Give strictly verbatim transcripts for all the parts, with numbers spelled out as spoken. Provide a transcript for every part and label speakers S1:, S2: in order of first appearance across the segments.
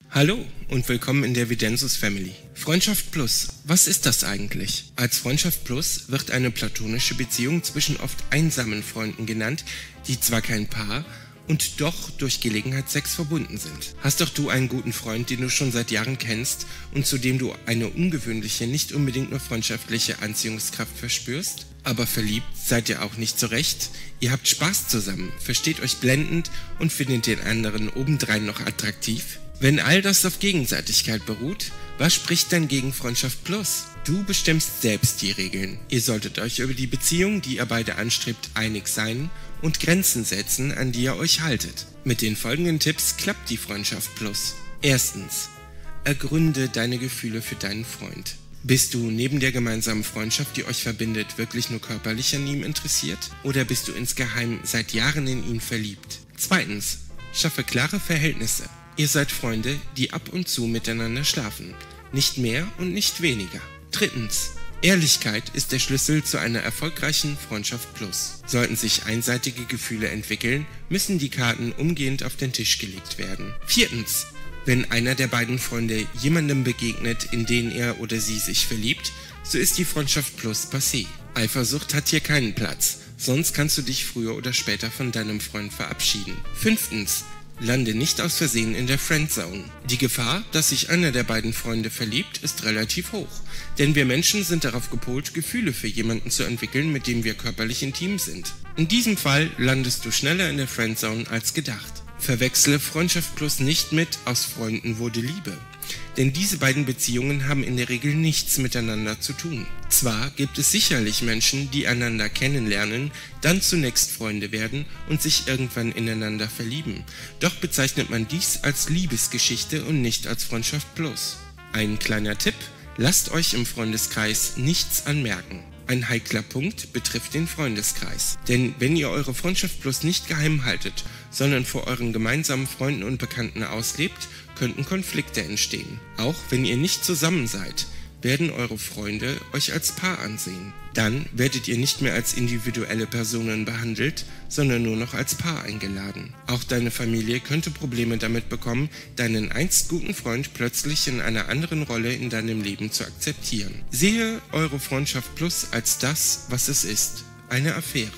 S1: Hallo und willkommen in der Vidensus Family. Freundschaft Plus, was ist das eigentlich? Als Freundschaft Plus wird eine platonische Beziehung zwischen oft einsamen Freunden genannt, die zwar kein Paar und doch durch Gelegenheitssex verbunden sind. Hast doch du einen guten Freund, den du schon seit Jahren kennst und zu dem du eine ungewöhnliche, nicht unbedingt nur freundschaftliche Anziehungskraft verspürst? Aber verliebt seid ihr auch nicht so recht? Ihr habt Spaß zusammen, versteht euch blendend und findet den anderen obendrein noch attraktiv? Wenn all das auf Gegenseitigkeit beruht, was spricht denn gegen Freundschaft Plus? Du bestimmst selbst die Regeln. Ihr solltet euch über die Beziehung, die ihr beide anstrebt, einig sein und Grenzen setzen, an die ihr euch haltet. Mit den folgenden Tipps klappt die Freundschaft Plus. Erstens. Ergründe deine Gefühle für deinen Freund. Bist du neben der gemeinsamen Freundschaft, die euch verbindet, wirklich nur körperlich an ihm interessiert? Oder bist du insgeheim seit Jahren in ihn verliebt? Zweitens. Schaffe klare Verhältnisse. Ihr seid Freunde, die ab und zu miteinander schlafen. Nicht mehr und nicht weniger. Drittens. Ehrlichkeit ist der Schlüssel zu einer erfolgreichen Freundschaft Plus. Sollten sich einseitige Gefühle entwickeln, müssen die Karten umgehend auf den Tisch gelegt werden. Viertens. Wenn einer der beiden Freunde jemandem begegnet, in den er oder sie sich verliebt, so ist die Freundschaft Plus passé. Eifersucht hat hier keinen Platz, sonst kannst du dich früher oder später von deinem Freund verabschieden. Fünftens. Lande nicht aus Versehen in der Friendzone. Die Gefahr, dass sich einer der beiden Freunde verliebt, ist relativ hoch. Denn wir Menschen sind darauf gepolt, Gefühle für jemanden zu entwickeln, mit dem wir körperlich intim sind. In diesem Fall landest du schneller in der Friendzone als gedacht. Verwechsle Freundschaft Plus nicht mit aus Freunden wurde Liebe. Denn diese beiden Beziehungen haben in der Regel nichts miteinander zu tun. Zwar gibt es sicherlich Menschen, die einander kennenlernen, dann zunächst Freunde werden und sich irgendwann ineinander verlieben. Doch bezeichnet man dies als Liebesgeschichte und nicht als Freundschaft Plus. Ein kleiner Tipp: Lasst euch im Freundeskreis nichts anmerken. Ein heikler Punkt betrifft den Freundeskreis. Denn wenn ihr eure Freundschaft Plus nicht geheim haltet, sondern vor euren gemeinsamen Freunden und Bekannten auslebt, könnten Konflikte entstehen. Auch wenn ihr nicht zusammen seid, werden eure Freunde euch als Paar ansehen. Dann werdet ihr nicht mehr als individuelle Personen behandelt, sondern nur noch als Paar eingeladen. Auch deine Familie könnte Probleme damit bekommen, deinen einst guten Freund plötzlich in einer anderen Rolle in deinem Leben zu akzeptieren. Sehe eure Freundschaft Plus als das, was es ist: eine Affäre.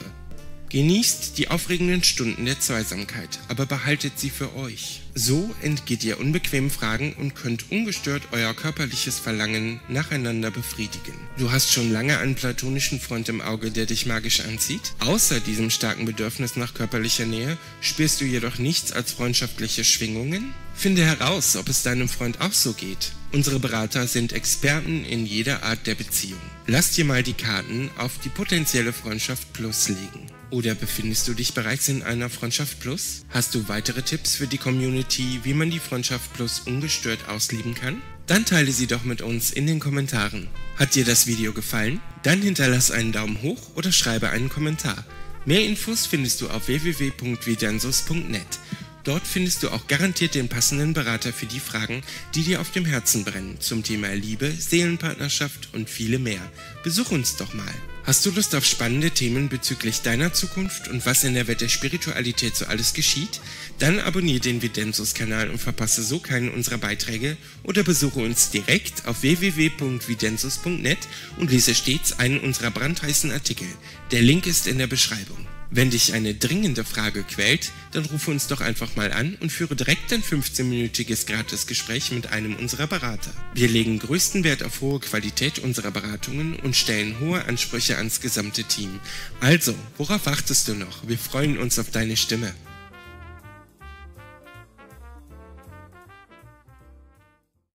S1: Genießt die aufregenden Stunden der Zweisamkeit, aber behaltet sie für euch. So entgeht ihr unbequemen Fragen und könnt ungestört euer körperliches Verlangen nacheinander befriedigen. Du hast schon lange einen platonischen Freund im Auge, der dich magisch anzieht? Außer diesem starken Bedürfnis nach körperlicher Nähe spürst du jedoch nichts als freundschaftliche Schwingungen? Finde heraus, ob es deinem Freund auch so geht. Unsere Berater sind Experten in jeder Art der Beziehung. Lass dir mal die Karten auf die potenzielle Freundschaft Plus legen. Oder befindest du dich bereits in einer Freundschaft Plus? Hast du weitere Tipps für die Community, wie man die Freundschaft Plus ungestört ausleben kann? Dann teile sie doch mit uns in den Kommentaren. Hat dir das Video gefallen? Dann hinterlass einen Daumen hoch oder schreibe einen Kommentar. Mehr Infos findest du auf w w w punkt vidensus punkt net. Dort findest du auch garantiert den passenden Berater für die Fragen, die dir auf dem Herzen brennen, zum Thema Liebe, Seelenpartnerschaft und viele mehr. Besuch uns doch mal. Hast du Lust auf spannende Themen bezüglich deiner Zukunft und was in der Welt der Spiritualität so alles geschieht? Dann abonniere den Vidensus-Kanal und verpasse so keinen unserer Beiträge oder besuche uns direkt auf w w w punkt vidensus punkt net und lese stets einen unserer brandheißen Artikel. Der Link ist in der Beschreibung. Wenn dich eine dringende Frage quält, dann rufe uns doch einfach mal an und führe direkt ein fünfzehnminütiges Gratisgespräch mit einem unserer Berater. Wir legen größten Wert auf hohe Qualität unserer Beratungen und stellen hohe Ansprüche ans gesamte Team. Also, worauf wartest du noch? Wir freuen uns auf deine Stimme.